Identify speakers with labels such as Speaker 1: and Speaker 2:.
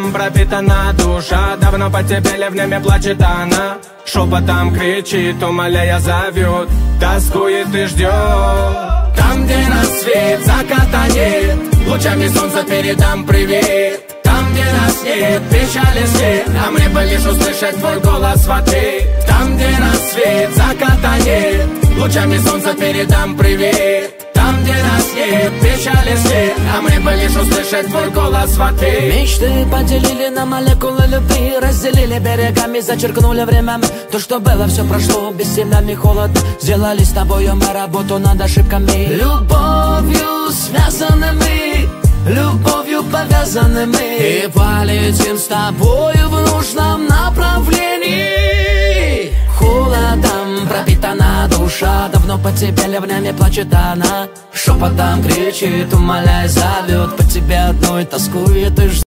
Speaker 1: Холодом пропитана душа, давно по тебе ливнями плачет она. Шепотом кричит, умоляя зовет, тоскует и ждет. Там, где рассвет, заката нет, лучами солнца передам привет. Там, где нас нет, печали свет, а мне бы лишь услышать твой голос в ответ. Там, где рассвет, заката нет, лучами солнца передам привет. Там, где нас нет, печали свет, а мне бы лишь услышать твой голос в ответ.
Speaker 2: Мечты поделили на молекулы любви, разделили берегами, зачеркнули временами. То, что было, все прошло, без тебя мне холодно. Сделали с тобою мы работу над ошибками. Любовью связанными, любовью повязанными, и полетим с тобою в нужном направлении. Холодом пропитана душа, давно по тебе ливнями плачет она. Шепотом кричит, умоляя зовет, по тебе одной тоскует и ждет.